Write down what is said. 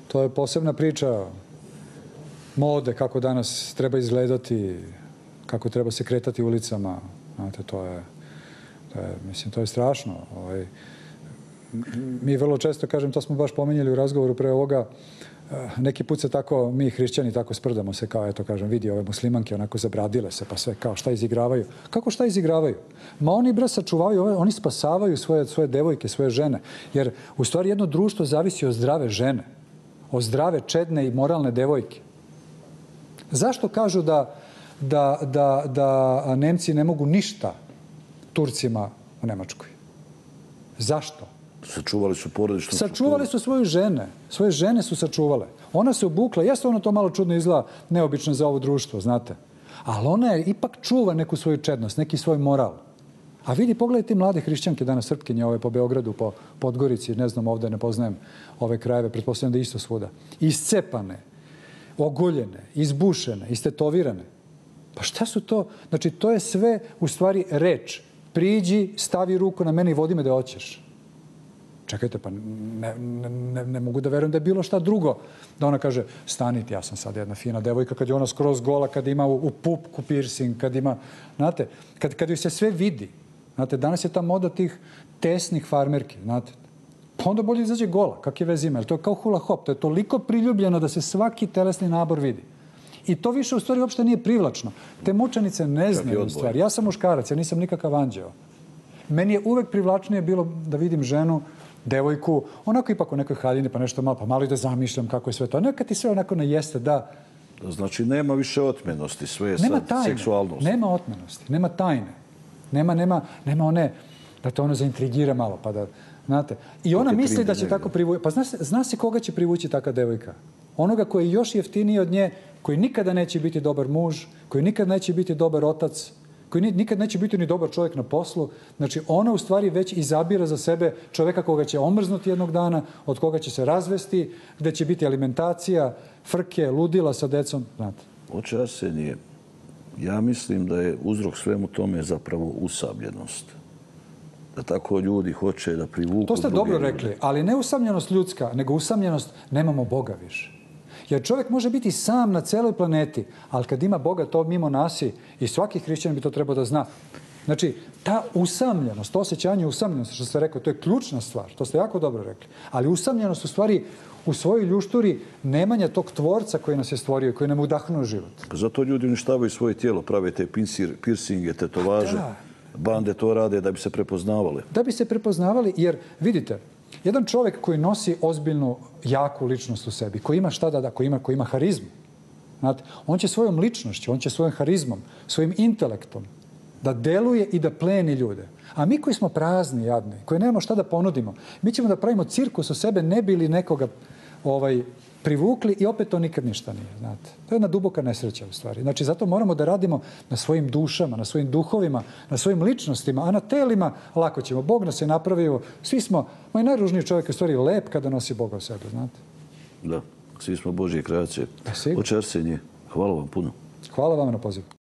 To je posebna priča mode, kako danas treba izgledati, kako treba se kretati ulicama. Znate, to je strašno. Mi vrlo često, kažem, to smo baš pominjali u razgovoru pre ovoga, neki put se tako, mi hrišćani tako sprdamo se kao, eto kažem, vidi ove muslimanke onako zabradile se, pa sve kao šta izigravaju. Kako šta izigravaju? Ma oni bre sačuvaju, oni spasavaju svoje devojke, svoje žene. Jer u stvari jedno društvo zavisi od zdrave žene, od zdrave, čedne i moralne devojke. Zašto kažu da Nemci ne mogu ništa Turcima u Nemačkoj? Zašto? Sačuvali su porodičnu strukturu. Sačuvali su svoje žene. Svoje žene su sačuvale. Ona se obukla. Jeste ono to malo čudno izgleda, neobično za ovo društvo, znate. Ali ona je ipak čuva neku svoju čednost, neki svoj moral. A vidi, pogledaj ti mlade hrišćanke danas, Srpkinje, ove po Beogradu, po Podgorici, ne znam, ovde ne poznajem ove krajeve, pretpostavljam da je isto svuda. Iscepane, ogoljene, izbušene, istetovirane. Pa šta su to? Znači, to je sve u stvari reč. Priđi, stavi ruku na mene i vodi me da hoćeš. Čekajte, pa ne mogu da verujem da je bilo šta drugo. Da ona kaže, stanite, ja sam sad jedna fina devojka, kad je ona skroz gola, kad ima u pupku piercing, kad ima, znate, kad joj se sve vidi. Znate, danas je ta moda tih tesnih farmerki, znate. Pa onda bolje izađe gola, kak je vez ima. To je kao hula hop, to je toliko priljubljeno da se svaki telesni nabor vidi. I to više u stvari uopšte nije privlačno. Te mučanice ne znaju u stvari. Ja sam muškarac, ja nisam nikakav anđeo. Meni je uvek privlačnije bilo da vidim ženu, devojku, onako ipak u nekoj haljini, pa nešto malo, pa malo i da zamišljam kako je sve to. A nekad ti sve onako najeste, da. Znači, nema više otmenosti, sve je sad seksualnost. Nema otmenosti, nema tajne. Nema one, da te ono zaintrigira malo, pa da, znate. I ona misli da će tako privući. Pa zna se koga će privući taka devojka? Onoga koji je još jeftiniji od nje, koji nikada neće biti dobar muž, koji nikada neće biti dobar otac, koji nikad neće biti ni dobar čovjek na poslu. Znači, ona u stvari već izabira za sebe čovjeka koga će omrznuti jednog dana, od koga će se razvesti, gde će biti alimentacija, frke, ludila sa decom. Znate. Oče Arsenije, ja mislim da je uzrok svemu tome zapravo usamljenost. Da tako ljudi hoće da privuku druge. To ste dobro rekli, ali ne usamljenost ljudska, nego usamljenost nemamo Boga više. Jer čovjek može biti sam na celoj planeti, ali kad ima Boga, to mimo nasi i svaki hrišćanin bi to trebao da zna. Znači, ta usamljenost, to osjećanje usamljenosti, što ste rekao, to je ključna stvar. To ste jako dobro rekli. Ali usamljenost u stvari u svojoj ljušturi nemanja tog tvorca koji nas je stvorio i koji nam udahnuo život. Zato ljudi uništavaju svoje tijelo, prave te piercinge, tetovaže. Bande to rade da bi se prepoznavali. Da bi se prepoznavali, jer vidite, jedan čovjek koji nosi ozbiljnu, jaku ličnost u sebi, koji ima šta da, koji ima harizmu, znate, on će svojom ličnošću, on će svojim harizmom, svojim intelektom da deluje i da pleni ljude. A mi koji smo prazni, jadni, koji nemamo šta da ponudimo, mi ćemo da pravimo cirkus u sebe, ne bi li nekoga privukli i opet to nikad ništa nije, znate. To je jedna duboka nesreća u stvari. Znači, zato moramo da radimo na svojim dušama, na svojim duhovima, na svojim ličnostima, a na telima lako ćemo. Bog nas je napravio, svi smo, moj najružniji čovjek je u stvari lep kada nosi Boga u sebe, znate. Da, svi smo Božje kreacije. Oče Arsenije, hvala vam puno. Hvala vam na pozivu.